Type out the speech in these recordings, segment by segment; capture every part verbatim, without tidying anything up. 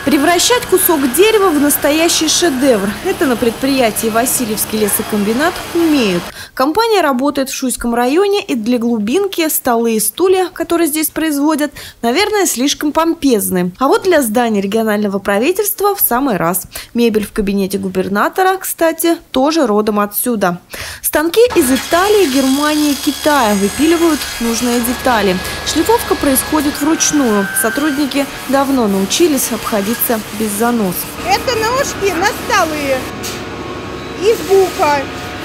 Превращать кусок дерева в настоящий шедевр – это на предприятии Васильевский лесокомбинат умеют. Компания работает в Шуйском районе, и для глубинки столы и стулья, которые здесь производят, наверное, слишком помпезны. А вот для здания регионального правительства в самый раз. Мебель в кабинете губернатора, кстати, тоже родом отсюда. Станки из Италии, Германии, Китая выпиливают нужные детали. Шлифовка происходит вручную. Сотрудники давно научились обходиться без заносов. Это ножки на столы из бука.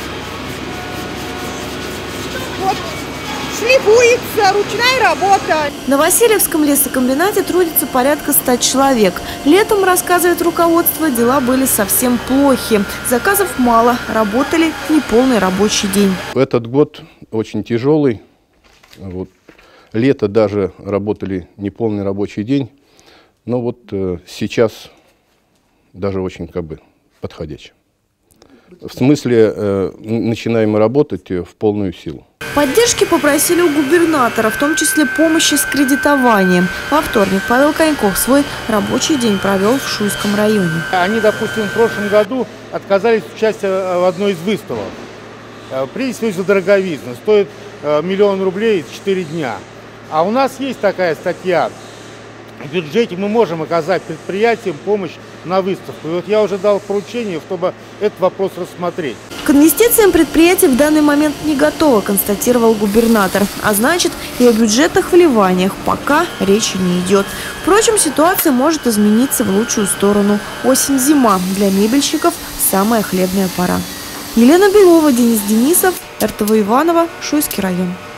Вот шлифуется, ручная работа. На Васильевском лесокомбинате трудится порядка ста человек. Летом, рассказывает руководство, дела были совсем плохи. Заказов мало, работали неполный рабочий день. Этот год очень тяжелый. Вот. Лето даже работали неполный рабочий день. Но вот э, сейчас даже очень как бы подходящий. В смысле, э, начинаем мы работать в полную силу. Поддержки попросили у губернатора, в том числе помощи с кредитованием. Во вторник Павел Коньков свой рабочий день провел в Шуйском районе. Они, допустим, в прошлом году отказались от участия в одной из выставок. Прежде всего из-за дороговизны. Стоит миллион рублей четыре дня. А у нас есть такая статья. В бюджете мы можем оказать предприятиям помощь на выставку. И вот я уже дал поручение, чтобы этот вопрос рассмотреть. К инвестициям предприятие в данный момент не готово, констатировал губернатор. А значит, и о бюджетных вливаниях пока речи не идет. Впрочем, ситуация может измениться в лучшую сторону. Осень-зима для мебельщиков – самая хлебная пора. Елена Белова, Денис Денисов, эр тэ вэ Иваново, Шуйский район.